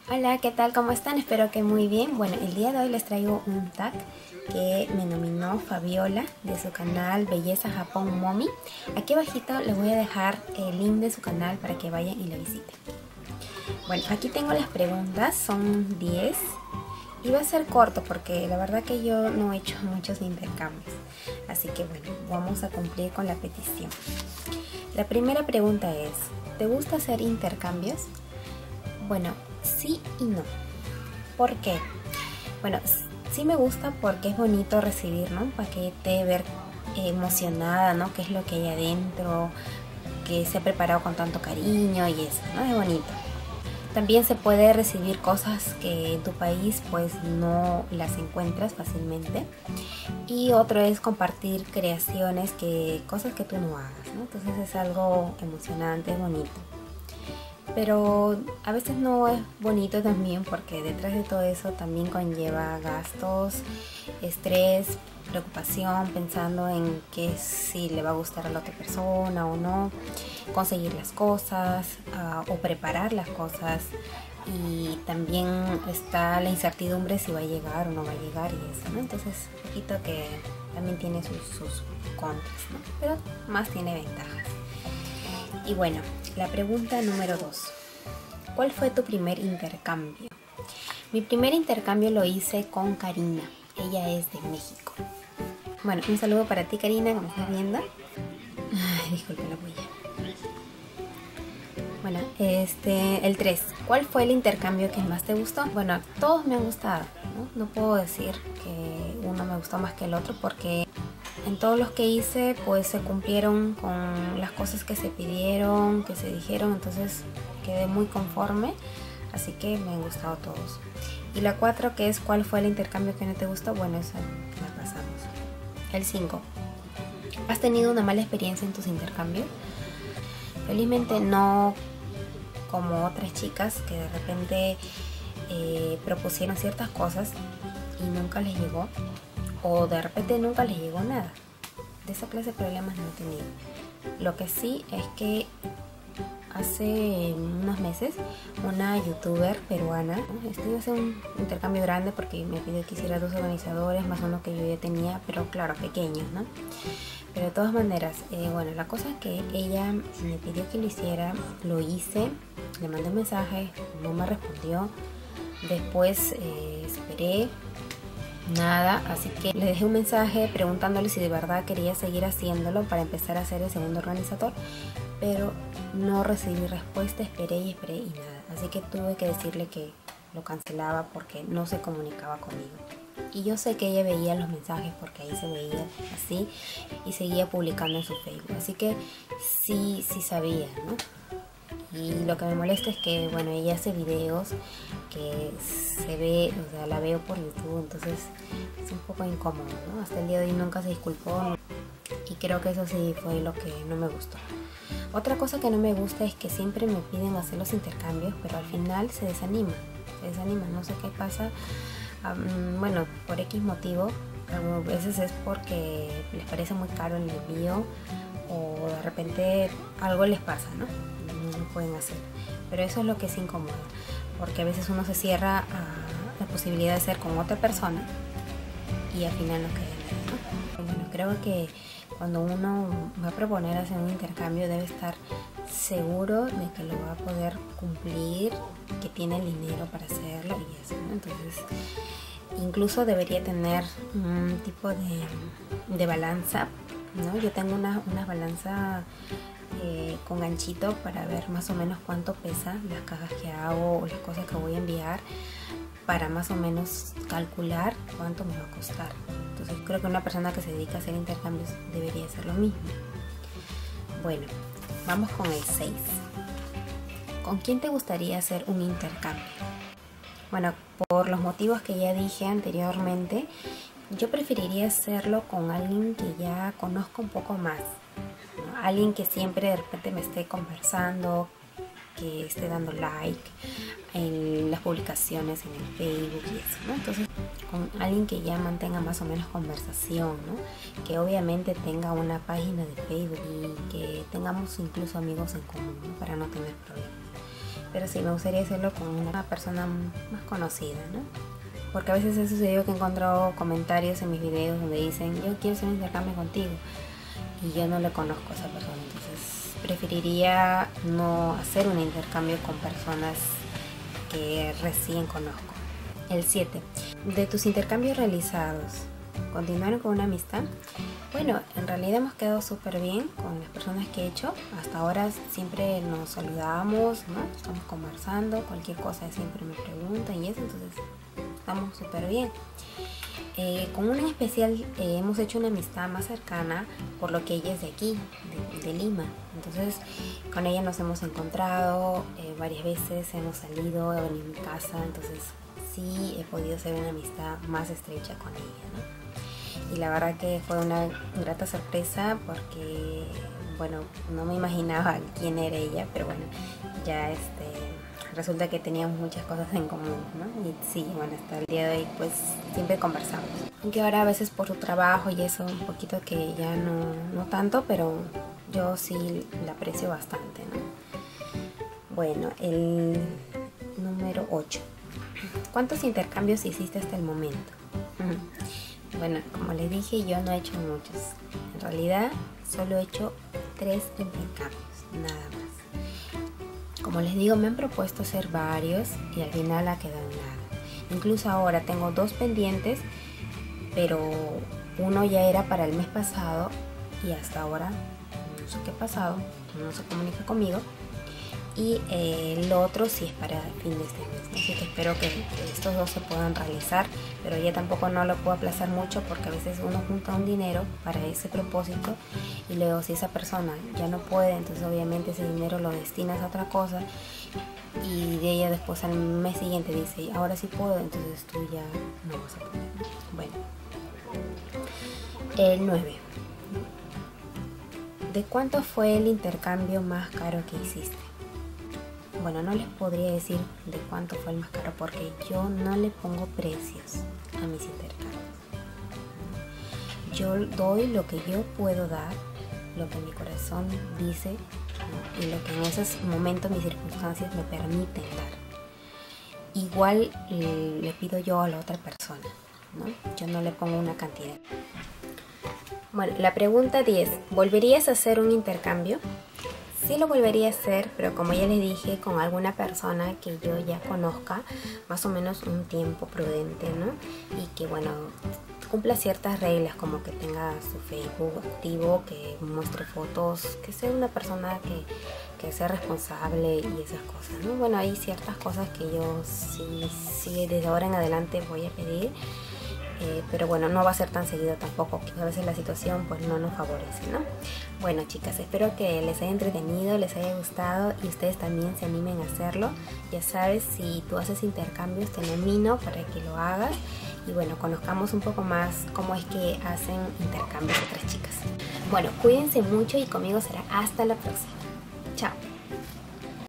Hola, ¿qué tal? ¿Cómo están? Espero que muy bien. Bueno, el día de hoy les traigo un tag que me nominó Fabiola de su canal Belleza Japón Momi. Aquí abajito les voy a dejar el link de su canal para que vayan y la visiten. Bueno, aquí tengo las preguntas, son 10 y va a ser corto porque la verdad que yo no he hecho muchos intercambios. Así que bueno, vamos a cumplir con la petición. La primera pregunta es, ¿te gusta hacer intercambios? Bueno, sí y no. ¿Por qué? Bueno, sí me gusta porque es bonito recibir, ¿no? Un paquete, ver emocionada, ¿no? ¿Qué es lo que hay adentro? Que se ha preparado con tanto cariño y eso, ¿no? Es bonito. También se puede recibir cosas que en tu país pues no las encuentras fácilmente. Y otro es compartir creaciones, cosas que tú no hagas, ¿no? Entonces es algo emocionante, es bonito. Pero a veces no es bonito también porque detrás de todo eso también conlleva gastos, estrés, preocupación, pensando en que si le va a gustar a la otra persona o no, conseguir las cosas o preparar las cosas. Y también está la incertidumbre si va a llegar o no va a llegar y eso, ¿no? Entonces, un poquito que también tiene sus contras, ¿no? Pero más tiene ventajas. Y bueno, la pregunta número 2. ¿Cuál fue tu primer intercambio? Mi primer intercambio lo hice con Karina. Ella es de México. Bueno, un saludo para ti, Karina, que me estás viendo. Ay, disculpe la bulla. Bueno, el 3. ¿Cuál fue el intercambio que más te gustó? Bueno, todos me han gustado, ¿no? No puedo decir que uno me gustó más que el otro porque en todos los que hice pues se cumplieron con las cosas que se pidieron, que se dijeron, entonces quedé muy conforme, así que me han gustado todos. Y la 4, que es ¿cuál fue el intercambio que no te gustó? Bueno, esa la pasamos. El 5. ¿Has tenido una mala experiencia en tus intercambios? Felizmente no como otras chicas que de repente propusieron ciertas cosas y nunca les llegó, o de repente nunca les llegó nada. De esa clase de problemas no he tenido. Lo que sí es que hace unos meses una youtuber peruana, ¿no? Iba a hacer un intercambio grande porque me pidió que hiciera 2 organizadores más uno que yo ya tenía, pero claro, pequeños, ¿no? Pero de todas maneras, bueno, la cosa es que ella me pidió que lo hiciera, lo hice, le mandé un mensaje, no me respondió. Después esperé, nada, así que le dejé un mensaje preguntándole si de verdad quería seguir haciéndolo para empezar a hacer el segundo organizador, pero no recibí respuesta, esperé y nada, así que tuve que decirle que lo cancelaba porque no se comunicaba conmigo. Y yo sé que ella veía los mensajes porque ahí se veía así y seguía publicando en su Facebook, así que sí sabía, ¿no? Y lo que me molesta es que, bueno, ella hace videos que se ve, o sea, la veo por YouTube, entonces es un poco incómodo, ¿no? Hasta el día de hoy nunca se disculpó y creo que eso sí fue lo que no me gustó. Otra cosa que no me gusta es que siempre me piden hacer los intercambios, pero al final se desanima, no sé qué pasa. Bueno, por X motivo, a veces es porque les parece muy caro el envío o de repente algo les pasa, ¿no? No pueden hacer, pero eso es lo que es incómodo porque a veces uno se cierra a la posibilidad de hacer con otra persona y al final no queda nada, ¿no? Bueno, creo que cuando uno va a proponer hacer un intercambio debe estar seguro de que lo va a poder cumplir, que tiene el dinero para hacerlo y eso, ¿no? Entonces incluso debería tener un tipo de balanza, ¿no? Yo tengo una balanza con ganchito para ver más o menos cuánto pesa las cajas que hago o las cosas que voy a enviar, para más o menos calcular cuánto me va a costar. Entonces creo que una persona que se dedica a hacer intercambios debería hacer lo mismo. Bueno, vamos con el 6. ¿Con quién te gustaría hacer un intercambio? Bueno, por los motivos que ya dije anteriormente, yo preferiría hacerlo con alguien que ya conozco un poco más, ¿no? Alguien que siempre de repente me esté conversando, que esté dando like en las publicaciones en el Facebook y eso, ¿no? Entonces, con alguien que ya mantenga más o menos conversación, ¿no? Que obviamente tenga una página de Facebook y que tengamos incluso amigos en común, ¿no? Para no tener problemas. pero sí me gustaría hacerlo con una persona más conocida, ¿no? Porque a veces he sucedido que he encontrado comentarios en mis videos donde dicen yo quiero hacer un intercambio contigo y yo no le conozco a esa persona, entonces preferiría no hacer un intercambio con personas que recién conozco. El 7. De tus intercambios realizados, ¿continuaron con una amistad? Bueno, en realidad hemos quedado súper bien con las personas que he hecho. Hasta ahora siempre nos saludamos, ¿no? Estamos conversando, cualquier cosa siempre me preguntan y eso, entonces estamos súper bien. Con una en especial hemos hecho una amistad más cercana, por lo que ella es de aquí, de Lima. Entonces con ella nos hemos encontrado varias veces, hemos salido, he venido a mi casa, entonces sí he podido hacer una amistad más estrecha con ella, ¿no? Y la verdad que fue una grata sorpresa porque, bueno, no me imaginaba quién era ella, pero bueno, ya resulta que teníamos muchas cosas en común, ¿no? Y sí, bueno, hasta el día de hoy pues siempre conversamos. Aunque ahora a veces por su trabajo y eso un poquito que ya no tanto, pero yo sí la aprecio bastante, ¿no? Bueno, el número 8. ¿Cuántos intercambios hiciste hasta el momento? Bueno, como les dije, yo no he hecho muchos. En realidad solo he hecho 3 intercambios, nada más. Como les digo, me han propuesto hacer varios y al final ha quedado en nada. Incluso ahora tengo 2 pendientes, pero uno ya era para el mes pasado y hasta ahora no sé qué ha pasado, no se comunica conmigo. Y el otro sí es para el fin de este mes, ¿no? Así que espero que estos 2 se puedan realizar, pero ya tampoco no lo puedo aplazar mucho porque a veces uno junta un dinero para ese propósito y luego si esa persona ya no puede, entonces obviamente ese dinero lo destinas a otra cosa y de ella después al mes siguiente dice ahora sí puedo, entonces tú ya no vas a poder. Bueno, el 9. ¿De cuánto fue el intercambio más caro que hiciste? Bueno, no les podría decir de cuánto fue el más caro porque yo no le pongo precios a mis intercambios. Yo doy lo que yo puedo dar, lo que mi corazón dice, ¿no? Y lo que en esos momentos, mis circunstancias me permiten dar. Igual le pido yo a la otra persona, ¿no? Yo no le pongo una cantidad. Bueno, la pregunta 10. ¿Volverías a hacer un intercambio? Sí lo volvería a hacer, pero como ya les dije, con alguna persona que yo ya conozca, más o menos un tiempo prudente, ¿no? Y que, bueno, cumpla ciertas reglas, como que tenga su Facebook activo, que muestre fotos, que sea una persona que sea responsable y esas cosas, ¿no? Bueno, hay ciertas cosas que yo sí desde ahora en adelante voy a pedir. Pero bueno, no va a ser tan seguido tampoco, que a veces la situación pues no nos favorece, ¿no? Bueno, chicas, espero que les haya entretenido, les haya gustado y ustedes también se animen a hacerlo. Ya sabes, si tú haces intercambios te nomino para que lo hagas y bueno, conozcamos un poco más cómo es que hacen intercambios otras chicas. Bueno, cuídense mucho y conmigo será hasta la próxima. Chao.